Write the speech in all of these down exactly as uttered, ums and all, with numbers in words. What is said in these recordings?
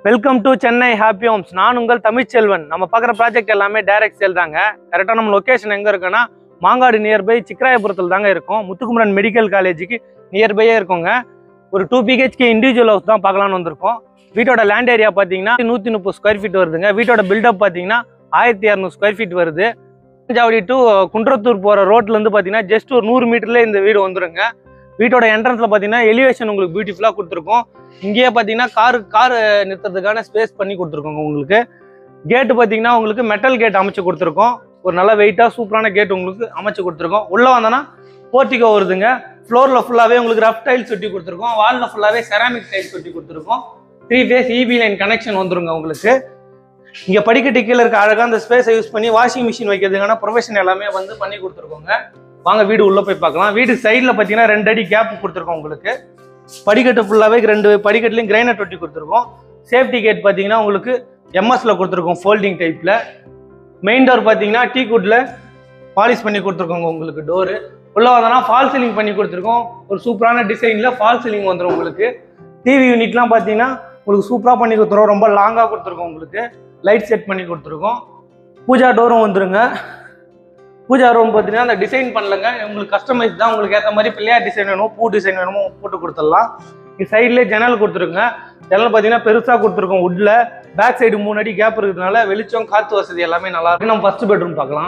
Welcome to Chennai happy homes. நான் உங்கள் தமிழ்ச்செல்வன். நம்ம பார்க்குற ப்ராஜெக்ட் எல்லாமே டைரக்ட் சேல் தாங்க. கரெக்டாக நம்ம லொக்கேஷன் எங்கே இருக்குன்னா மாங்காடு நியர்பை சிக்கராயபுரத்தில் தாங்க இருக்கும். முத்துக்குமரன் மெடிக்கல் காலேஜுக்கு நியர்பையே இருக்குங்க. ஒரு டூ பிஹெச்கே இண்டிவிஜுவல் ஹவுஸ் தான் பார்க்கலான்னு வந்திருக்கோம். வீட்டோட லேண்ட் ஏரியா பார்த்தீங்கன்னா நூற்றி முப்பது ஸ்கொயர் ஃபீட் வருதுங்க. வீட்டோட பில்டப் பார்த்தீங்கன்னா ஆயிரத்தி இரநூறு ஸ்கொயர் ஃபீட் வருது. தஞ்சாவடி டு குன்றத்தூர் போகிற ரோட்லேருந்து பார்த்தீங்கன்னா ஜஸ்ட் ஒரு நூறு மீட்டர்லேயே இந்த வீடு வந்துருங்க. வீட்டோட என்ட்ரன்ஸில் பார்த்தீங்கன்னா எலிவேஷன் உங்களுக்கு பியூட்டிஃபுல்லாக கொடுத்துருக்கோம். இங்கேயே பார்த்தீங்கன்னா காரு கார் நிறுத்துறதுக்கான ஸ்பேஸ் பண்ணி கொடுத்துருக்கோங்க. உங்களுக்கு கேட்டு பார்த்தீங்கன்னா உங்களுக்கு மெட்டல் கேட் அமைச்சு கொடுத்துருக்கோம். ஒரு நல்ல வெயிட்டாக சூப்பரான கேட் உங்களுக்கு அமைச்சு கொடுத்துருக்கோம். உள்ளே வந்தோன்னா போர்ட்டிகோ வருதுங்க. ஃப்ளோரில் ஃபுல்லாகவே உங்களுக்கு ரஃப் டைல்ஸ் ஒட்டி கொடுத்துருக்கோம். வாலில் ஃபுல்லாகவே செராமிக் டைல்ஸ் ஒட்டி கொடுத்துருக்கோம். Three phase EB line connection வந்துருங்க உங்களுக்கு. இங்கே படிக்கட்டு கீழே இருக்க அழகாக அந்த ஸ்பேஸை யூஸ் பண்ணி வாஷிங் மிஷின் வைக்கிறதுக்கான ப்ரொஃபஷன் எல்லாமே வந்து பண்ணி கொடுத்துருக்கோங்க. வாங்க வீடு உள்ளே போய் பார்க்கலாம். வீடு சைடில் பார்த்தீங்கன்னா ரெண்டு அடி கேப் கொடுத்துருக்கோம் உங்களுக்கு. படிக்கட்டு ஃபுல்லாகவே ரெண்டு படிக்கட்டுலையும் கிரைனட் ஒட்டி கொடுத்துருக்கோம். சேஃப்டி கேட் பார்த்தீங்கன்னா உங்களுக்கு எம்எஸ்ல கொடுத்துருக்கோம் ஃபோல்டிங் டைப்பில். மெயின் டோர் பார்த்தீங்கன்னா டீ குட்ல பாலிஷ் பண்ணி கொடுத்துருக்கோங்க உங்களுக்கு. டோரு உள்ளே வந்தோன்னா ஃபால் சீலிங் பண்ணி கொடுத்துருக்கோம். ஒரு சூப்பரான டிசைனில் ஃபால் சீலிங் வந்துடும் உங்களுக்கு. டிவி யூனிட்லாம் பார்த்தீங்கன்னா உங்களுக்கு சூப்பராக பண்ணி கொடுத்துருவோம். ரொம்ப லாங்காக கொடுத்துருக்கோம் உங்களுக்கு. லைட் செட் பண்ணி கொடுத்துருக்கோம். பூஜா டோரும் வந்துருங்க. பூஜா ரூம் பார்த்தீங்கன்னா அந்த டிசைன் பண்ணலங்க, உங்களுக்கு கஸ்டமைஸ் தான். உங்களுக்கு ஏற்ற மாதிரி பிள்ளையார் டிசைன் வேணுமோ பூ டிசைன் வேணுமோ போட்டு கொடுத்துடலாம். இது சைட்லேயே ஜன்னல் கொடுத்துருங்க. ஜன்னல் பார்த்தீங்கன்னா பெருசாக கொடுத்துருக்கோம் வுட்ல. பேக் சைடு மூணு அடி கேப் இருக்கிறதுனால வெளிச்சம் காற்று வசதி எல்லாமே நல்லா இருக்கு. நம்ம ஃபர்ஸ்ட் பெட்ரூம் பார்க்கலாம்.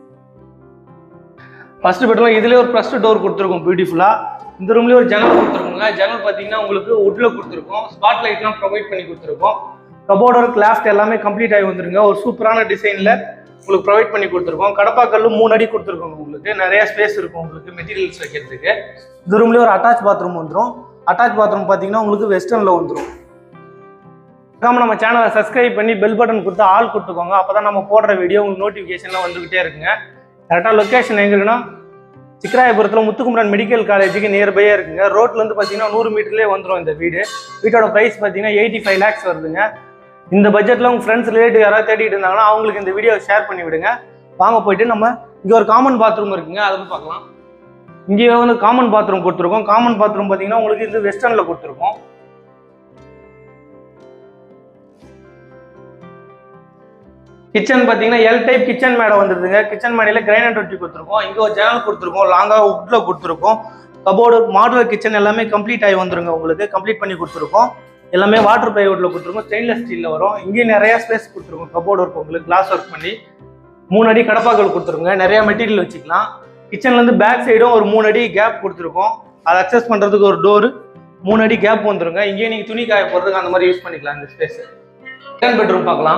ஃபர்ஸ்ட் பெட்ரூம் இதுலேயே ஒரு ப்ளஸ் டோர் கொடுத்துருக்கோம் பியூட்டிஃபுல்லாக. இந்த ரூம்லேயே ஒரு ஜன்னல் கொடுத்துருக்கோங்க. ஜன்னல் பார்த்தீங்கன்னா உங்களுக்கு வுட்ல கொடுத்துருக்கோம். ஸ்பாட் லைட்லாம் ப்ரொவைட் பண்ணி கொடுத்துருக்கோம். கபோர்டோட கிளாஃப்ட் எல்லாமே கம்ப்ளீட் ஆகி வந்துருங்க. ஒரு சூப்பரான டிசைனில் உங்களுக்கு ப்ரொவைட் பண்ணி கொடுத்துருக்கோம். கடப்பாக்கல்லு மூணு அடி கொடுத்துருக்கோம் உங்களுக்கு. நிறைய ஸ்பேஸ் இருக்கும் உங்களுக்கு மெட்டீரியல்ஸ் வைக்கிறதுக்கு. இந்த ரூம்லேயே ஒரு அட்டாச் பாத்ரூம் வந்துடும். அட்டாச் பாத்ரூம் பார்த்தீங்கன்னா உங்களுக்கு வெஸ்டர்னில் வந்துடும். நம்ம சேனலை சப்ஸ்கிரைப் பண்ணி பெல் பட்டன் கொடுத்து ஆள் கொடுத்துக்கோங்க. அப்போ தான் நம்ம போடுற வீடியோ உங்களுக்கு நோட்டிஃபிகேஷன்லாம் வந்துகிட்டே இருக்குங்க. கரெக்டாக லொக்கேஷன் எங்கே இருக்குன்னா சிக்கராயபுரத்தில் முத்துக்குமரன் மெடிக்கல் காலேஜுக்கு நியர்பையே இருக்குங்க. ரோட்லேருந்து பார்த்தீங்கன்னா நூறு மீட்டர்லேயே வந்துடும் இந்த வீடு. வீட்டோட ப்ரைஸ் பார்த்தீங்கன்னா எயிட்டி ஃபைவ் லேக்ஸ் வருதுங்க. இந்த பட்ஜெட்டில் உங்கள் ஃப்ரெண்ட்ஸ் ரிலேட்டிவ் யாராவது தேடிட்டு இருந்தாங்கன்னா அவங்களுக்கு இந்த வீடியோ ஷேர் பண்ணி விடுங்க. வாங்க போயிட்டு நம்ம இங்கே ஒரு காமன் பாத்ரூம் இருக்குங்க, அதை வந்து பார்க்கலாம். இங்கே வந்து காமன் பாத்ரூம் கொடுத்துருக்கோம். காமன் பாத்ரூம் பார்த்தீங்கன்னா உங்களுக்கு இது வெஸ்டர்னில் கொடுத்துருக்கோம். கிச்சன் பார்த்தீங்கன்னா எல் டைப் கிச்சன் மேடை வந்துருதுங்க. கிச்சன் மேடையில் கிரைனட் ஒட்டி கொடுத்துருக்கோம். இங்கே ஒரு ஜன்னல் கொடுத்துருக்கோம். லாங்காக உட்ல கொடுத்துருக்கோம். கபோர்டு மாடுலர் கிச்சன் எல்லாமே கம்ப்ளீட் ஆகி வந்துருங்க உங்களுக்கு. கம்ப்ளீட் பண்ணி கொடுத்துருக்கோம். எல்லாமே வாட்டர் பிளைவுட்ல கொடுத்துருக்கோம். ஸ்டெயின்லெஸ் ஸ்டீல்ல வரும். இங்கே நிறைய ஸ்பேஸ் கொடுத்துருக்கோம். கபோர்டு ஒர்க் உங்களுக்கு கிளாஸ் ஒர்க் பண்ணி மூணு அடி கடப்பாக்கள் கொடுத்துருக்கோங்க. நிறைய மெட்டீரியல் வச்சுக்கலாம். கிச்சன்ல இருந்து பேக் சைடும் ஒரு மூணு அடி கேப் கொடுத்துருக்கோம். அதை அக்சஸ் பண்றதுக்கு ஒரு டோரு மூணு அடி கேப் வந்துருங்க. இங்கே நீங்க துணி காய போறதுக்கு அந்த மாதிரி யூஸ் பண்ணிக்கலாம் இந்த ஸ்பேஸ். செகண்ட் பெட்ரூம் பார்க்கலாம்.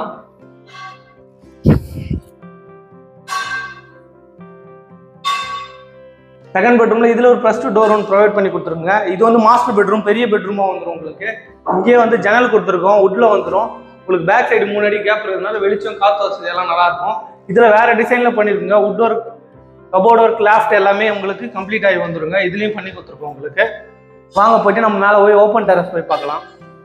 செகண்ட் பெட்ரூம்ல இதுல ஒரு ப்ளஸ் டூ டோர் ஒன்று ப்ரொவைட் பண்ணி கொடுத்துருங்க. இது வந்து மாஸ்டர் பெட்ரூம், பெரிய பெட்ரூமா வந்துடும் உங்களுக்கு. இங்கே வந்து ஜன்னல் கொடுத்துருக்கோம். உட்ல வந்துடும் உங்களுக்கு. பேக் சைடு மூணு அடி கேப் இருக்கிறதுனால வெளிச்சம் காற்று வசதி எல்லாம் நல்லா இருக்கும். இதுல வேற டிசைன்ல பண்ணிருக்குங்க. உட் ஒர்க் கபோர்ட் ஒர்க் கிளாஃப்ட் எல்லாமே உங்களுக்கு கம்ப்ளீட் ஆகி வந்துருங்க. இதுலயும் பண்ணி கொடுத்துருக்கோம் உங்களுக்கு. வாங்க போயிட்டு நம்ம மேலே போய் ஓப்பன் டெரஸ் போய் பார்க்கலாம்.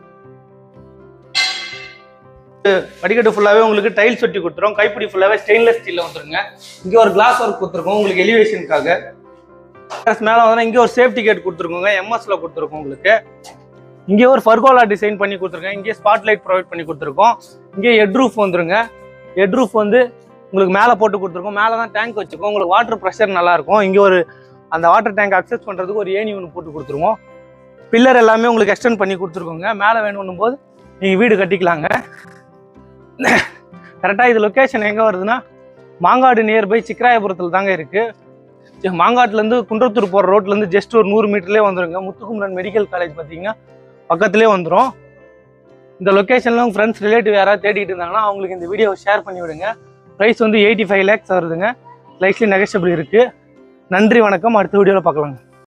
படிக்கட்டு ஃபுல்லாவே உங்களுக்கு டைல்ஸ் ஒட்டி கொடுத்துரும். கைப்பிடி ஃபுல்லாவே ஸ்டெயின்லெஸ் ஸ்டீல்ல வந்துருங்க. இங்கே ஒரு கிளாஸ் ஒர்க் கொடுத்துருக்கோம் உங்களுக்கு எலிவேஷனுக்காக. மேலே வந்து இங்கே ஒரு சேஃப்டி கேட் கொடுத்துருக்கோங்க. எம்எஸ்ல கொடுத்துருக்கோம் உங்களுக்கு. இங்கே ஒரு ஃபர்கோலா டிசைன் பண்ணி கொடுத்துருக்கேன். இங்கே ஸ்பாட் லைட் ப்ரொவைட் பண்ணி கொடுத்துருக்கோம். இங்கே ஹெட் ரூஃப் வந்துருங்க. ஹெட் ரூஃப் வந்து உங்களுக்கு மேலே போட்டு கொடுத்துருக்கோம். மேலே தான் டேங்க் வச்சுருக்கோம். உங்களுக்கு வாட்டர் ப்ரெஷர் நல்லா இருக்கும். இங்கே ஒரு அந்த வாட்டர் டேங்க் அக்சஸ் பண்ணுறதுக்கு ஒரு ஏணி ஒன்று போட்டு கொடுத்துருவோம். பில்லர் எல்லாமே உங்களுக்கு எக்ஸ்டெண்ட் பண்ணி கொடுத்துருக்கோங்க. மேலே வேணும்னும் போது நீங்கள் வீடு கட்டிக்கலாங்க. கரெக்டாக இது லொக்கேஷன் எங்கே வருதுன்னா மாங்காடு நியர்பை சிக்கராயபுரத்தில் தாங்க இருக்குது. மாங்காட்டுலேருந்து குன்றத்தூர் போகிற ரோட்லேருந்து ஜஸ்ட் ஒரு நூறு மீட்டர்லேயே வந்துருங்க. முத்துக்குமரன் மெடிக்கல் காலேஜ் பார்த்தீங்கன்னா பக்கத்துலேயே வந்துடும். இந்த லொக்கேஷனில் உங்கள் ஃப்ரெண்ட்ஸ் ரிலேட்டிவ் யாராவது தேடிட்டு இருந்தாங்கன்னா அவங்களுக்கு இந்த வீடியோவை ஷேர் பண்ணி விடுங்க. ப்ரைஸ் வந்து எயிட்டி ஃபைவ் லேக்ஸ் வருதுங்க. லைக்லி நெகஷியபிள் இருக்குது. நன்றி, வணக்கம். அடுத்த வீடியோவில் பார்க்கலாங்க.